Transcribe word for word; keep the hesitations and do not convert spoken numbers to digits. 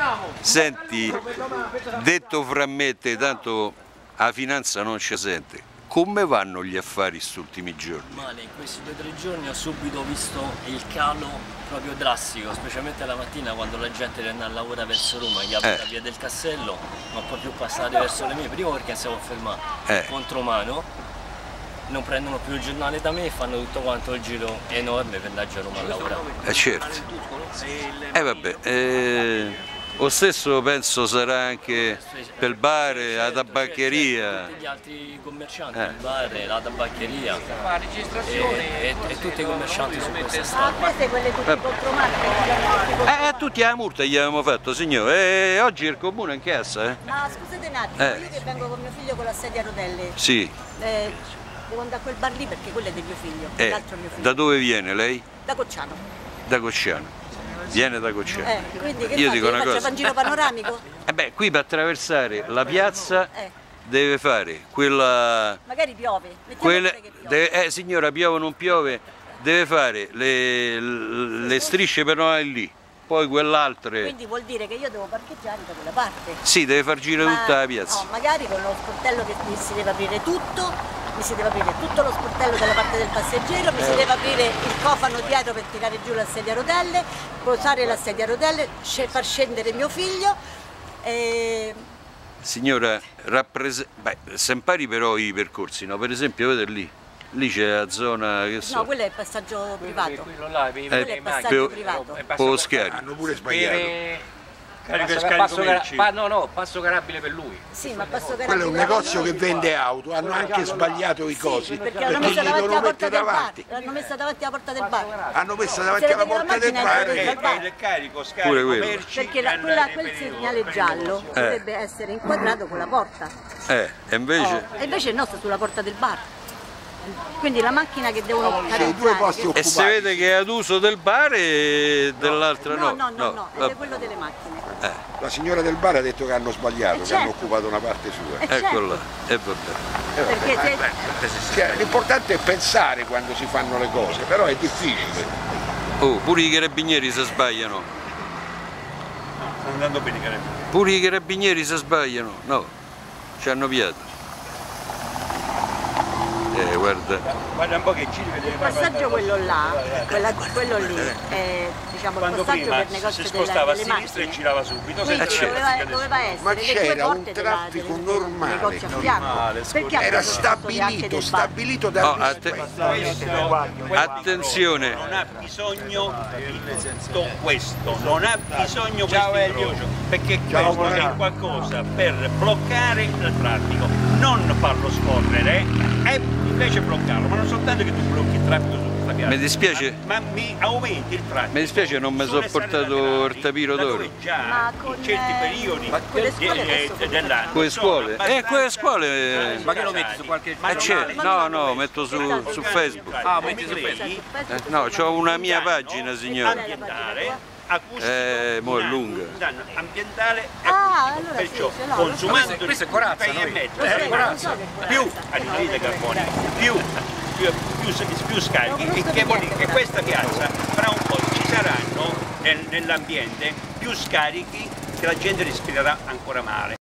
Senti, detto fra me e te, tanto la finanza non ci sente. Come vanno gli affari questi ultimi giorni? Male, in questi due o tre giorni ho subito visto il calo proprio drastico, specialmente la mattina quando la gente ritorna a lavorare verso Roma, gli apre eh. la via del Castello, non può più passare verso le mie, prima perché siamo fermati Eh. contromano, non prendono più il giornale da me e fanno tutto quanto il giro enorme per andare a Roma a lavorare. Eh certo. Eh vabbè, eh, lo stesso penso sarà anche per il bar, la tabaccheria. Tutti gli altri commercianti, Eh. il bar, la tabaccheria e, e, e tutti i commercianti su questa strada. Queste quelle tutte contromano. Eh, a tutti la multa gli avevamo fatto, signore, e oggi il comune è in cassa, eh? Ma scusate un attimo, Eh. io che vengo con mio figlio con la sedia a rotelle, Sì. eh, devo andare a quel bar lì perché quello è di mio figlio, Eh, l'altro è mio figlio. da dove viene lei? Da Cocciano. Da Cocciano. Viene da Cocciano. Eh, quindi che Io faccio? dico una Faccio cosa. un giro panoramico? Eh beh, qui per attraversare la piazza Eh. deve fare quella... Magari piove. Mettiamo quelle- pure che piove. deve- eh signora, piove o non piove, deve fare le, le strisce pedonali lì, poi quell'altra... Quindi vuol dire che io devo parcheggiare da quella parte. Sì, deve far girare Ma- tutta la piazza. No, magari con lo sportello che mi si deve aprire tutto, mi si deve aprire tutto lo sportello dalla parte del passeggero, mi si deve aprire il cofano dietro per tirare giù la sedia a rotelle, posare la sedia a rotelle, sce- far scendere mio figlio. E... Signora, rappres- beh, se impari però i percorsi, no? Per esempio, vedete lì, lì c'è la zona che so... No, quello è il passaggio privato. Quello là, per i- Eh, per Quello è le il macchine. passaggio per- privato. È passo- Po' scarico. Hanno pure sbagliato. Per- Carico e passo- scarico passo cara- merci. pa- no, no, passo carabile per lui. Sì, ma passo Quello è un negozio che vende auto, hanno anche sbagliato i cosi, perché perché l'hanno li messa davanti devono alla porta mettere del bar. davanti. L'hanno messa davanti alla porta del bar. Hanno messo davanti Se alla vede la porta del macchina bar. entra dentro al bar. il carico, Pure scarico, quello. merci. Perché la- quella- quel segnale giallo Eh. dovrebbe essere inquadrato con la porta. Eh, e invece... Oh, e invece il nostro è sulla porta del bar. Quindi la macchina che devono C'è i due posti che- E si occupati. vede che è ad uso del bar e dell'altra No, no? no, no, no, ed vabbè. è quello delle macchine. La signora del bar ha detto che hanno sbagliato, Eh, che certo. hanno occupato una parte sua. Eh, Ecco certo, là, e vabbè. perché se- Cioè, l'importante è pensare quando si fanno le cose, però è difficile. Oh, pure i carabinieri se sbagliano. Sta andando bene, carabinieri. Pure i carabinieri se sbagliano. No, ci hanno piato. Eh, guarda. Guarda un po' che giri, vede il passaggio quello là, quella- quello lì, è diciamo, il Quando passaggio prima per si negozio delle, spostava a delle sinistra e macchine. girava subito, Quindi senza certo. doveva, traffico doveva adesso. essere Ma le due c'era un porte della- traffico del- del normale, negozio a normale, fianco. Perché Era hanno fatto anche stabilito, del bar? stabilito da Oh, atte- Questo, attenzione. non ha bisogno di tutto questo, non ha bisogno questo incrocio, perché questo è qualcosa per bloccare il traffico, non farlo scorrere e invece bloccarlo, ma non soltanto che tu blocchi il traffico su questa piazza, Mi dispiace. ma, ma mi aumenti il traffico. Mi dispiace non mi sulle sono portato strade laterali, il tapiro da d'oro. dove già Ma con, in certi eh, periodi ma quelle scuole de- adesso come dell'anno Quelle sono scuole? Eh, quelle abbastanza scuole... Ma che lo metti su qualche... Ma Eh, non c'è. vale. No, no, metto su, su Facebook. Ah, metti su Facebook. Eh, no, c'ho una mia pagina, signore. ambientale, acustico, Eh, mo' è un lunga. un danno ambientale e Ah, acustico. allora Perciò sì, ce l'ho. consumando Questo è- questo è corazza, fai e noi. mezzo, Lo so, eh, lo so che è più corazza. anidride carbonica, più, più, più, più scarichi, e che vuol dire che questa piazza fra un po' ci saranno nel- nell'ambiente più scarichi che la gente respirerà ancora male.